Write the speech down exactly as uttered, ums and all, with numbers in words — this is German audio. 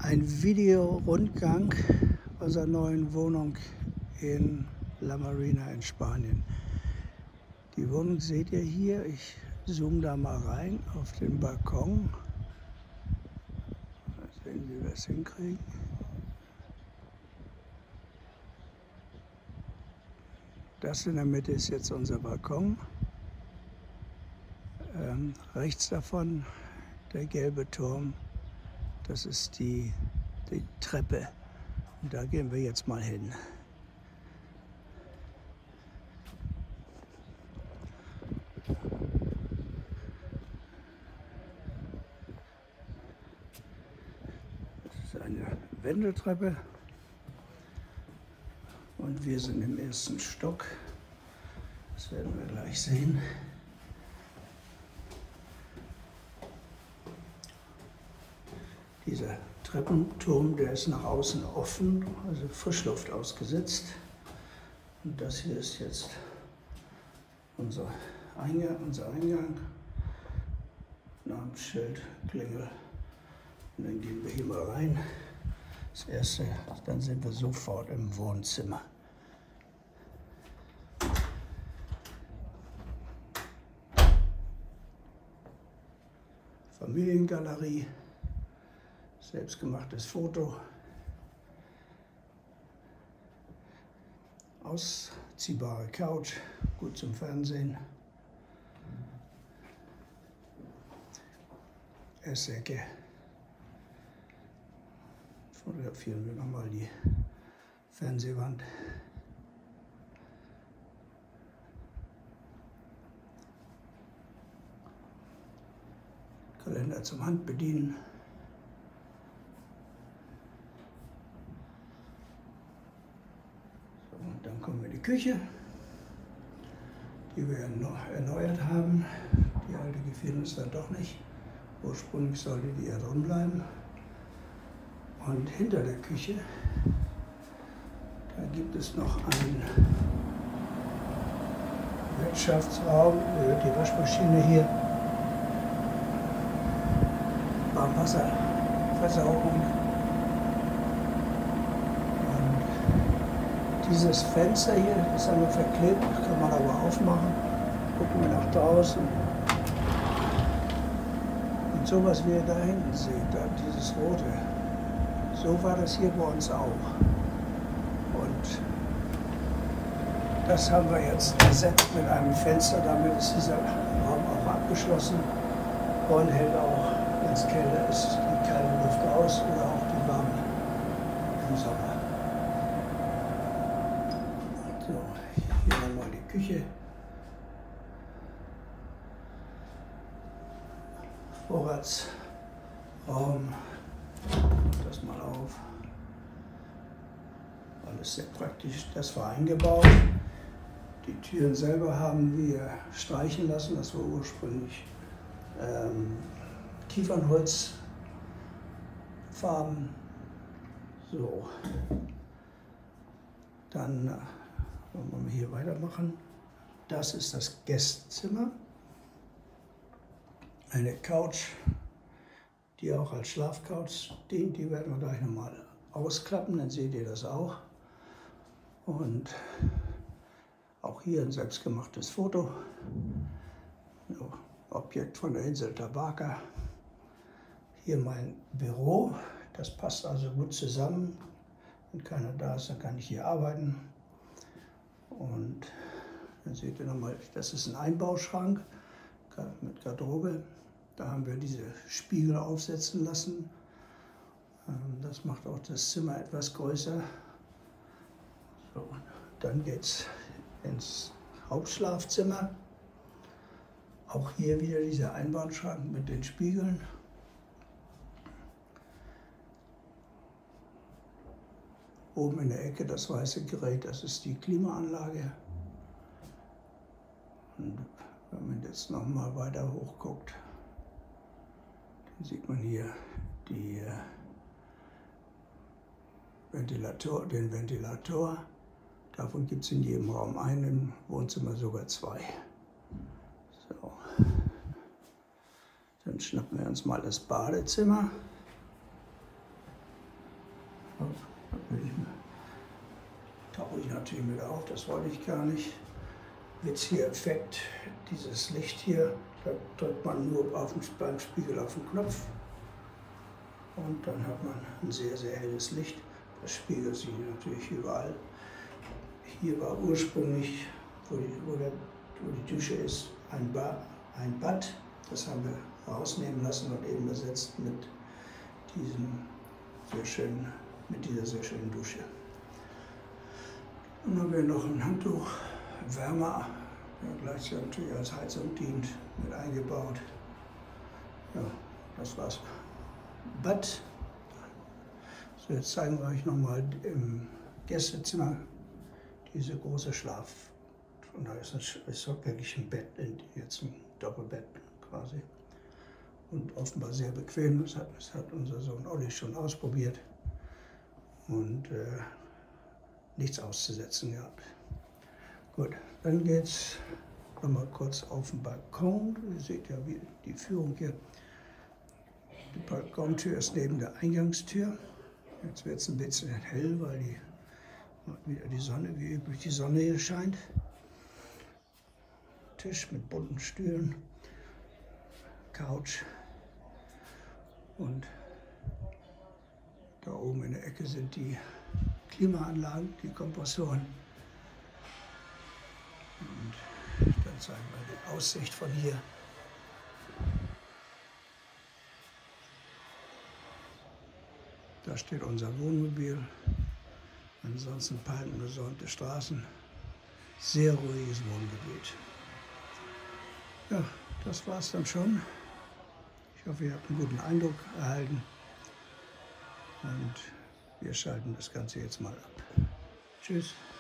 ein Videorundgang unserer neuen Wohnung in La Marina in Spanien. Die Wohnung seht ihr hier. Ich zoome da mal rein auf den Balkon. Mal sehen, wie wir das hinkriegen. Das in der Mitte ist jetzt unser Balkon. Ähm, rechts davon der gelbe Turm. Das ist die, die Treppe. Und da gehen wir jetzt mal hin. Das ist eine Wendeltreppe. Und wir sind im ersten Stock. Das werden wir gleich sehen. Dieser Treppenturm, der ist nach außen offen, also Frischluft ausgesetzt. Und das hier ist jetzt unser Eingang, unser Eingang. Namensschild, Klingel. Und dann gehen wir hier mal rein. Das erste, dann sind wir sofort im Wohnzimmer. Familiengalerie. Selbstgemachtes Foto, ausziehbare Couch, gut zum Fernsehen, Essecke. Fotografieren wir nochmal die Fernsehwand. Kalender zum Handbedienen. Und dann kommen wir in die Küche, die wir erneuert haben. Die alte gefiel uns dann doch nicht. Ursprünglich sollte die ja drin bleiben. Und hinter der Küche, da gibt es noch einen Wirtschaftsraum, die Waschmaschine hier, Warmwasserversorgung. Dieses Fenster hier, das haben wir verklebt, kann man aber aufmachen. Gucken wir nach draußen. Und so, was wir da hinten sehen, da dieses Rote, so war das hier bei uns auch. Und das haben wir jetzt ersetzt mit einem Fenster, damit ist dieser Raum auch abgeschlossen und hält auch, wenn es kälter ist, die kalte Luft aus oder auch die warme im Sommer. So, hier nochmal die Küche. Vorratsraum. Das mal auf. Alles sehr praktisch. Das war eingebaut. Die Türen selber haben wir streichen lassen. Das war ursprünglich ähm, Kiefernholzfarben. So. Dann äh, wollen wir hier weitermachen. Das ist das Gästezimmer. Eine Couch, die auch als Schlafcouch dient. Die werden wir gleich nochmal ausklappen, dann seht ihr das auch. Und auch hier ein selbstgemachtes Foto. So, Objekt von der Insel Tabarca. Hier mein Büro. Das passt also gut zusammen. Wenn keiner da ist, dann kann ich hier arbeiten. Und dann seht ihr nochmal, das ist ein Einbauschrank mit Garderobe. Da haben wir diese Spiegel aufsetzen lassen. Das macht auch das Zimmer etwas größer. So, dann geht es ins Hauptschlafzimmer. Auch hier wieder dieser Einbauschrank mit den Spiegeln. Oben in der Ecke das weiße Gerät, das ist die Klimaanlage. Und wenn man jetzt noch mal weiter hoch guckt, dann sieht man hier die Ventilator, den Ventilator. Davon gibt es in jedem Raum einen, im Wohnzimmer sogar zwei. So. Dann schnappen wir uns mal das Badezimmer. Tauche ich natürlich mit auf, das wollte ich gar nicht. Witziger Effekt, dieses Licht hier, da drückt man nur auf den, beim Spiegel auf den Knopf und dann hat man ein sehr, sehr helles Licht. Das spiegelt sich natürlich überall. Hier war ursprünglich, wo die, wo der, wo die Dusche ist, ein, ba, ein Bad. Das haben wir rausnehmen lassen und eben besetzt mit, diesem sehr schönen, mit dieser sehr schönen Dusche. Dann haben wir noch ein Handtuch, Wärmer, der gleichzeitig natürlich als Heizung dient, mit eingebaut. Ja, das war's. Bad. So, jetzt zeigen wir euch nochmal im Gästezimmer diese große Schlaf. Und da ist es ist wirklich ein Bett, jetzt ein Doppelbett quasi. Und offenbar sehr bequem. Das hat, das hat unser Sohn Olli schon ausprobiert. Und äh, nichts auszusetzen gehabt. Gut, dann geht's nochmal kurz auf den Balkon. Ihr seht ja wie die Führung hier. Die Balkontür ist neben der Eingangstür. Jetzt wird es ein bisschen hell, weil die, wieder die Sonne, wie üblich die Sonne hier scheint. Tisch mit bunten Stühlen, Couch und da oben in der Ecke sind die Klimaanlagen, die Kompressoren. Und dann zeigen wir die Aussicht von hier. Da steht unser Wohnmobil. Ansonsten palmenbesäumte Straßen. Sehr ruhiges Wohngebiet. Ja, das war's dann schon. Ich hoffe, ihr habt einen guten Eindruck erhalten. Und wir schalten das Ganze jetzt mal ab. Tschüss.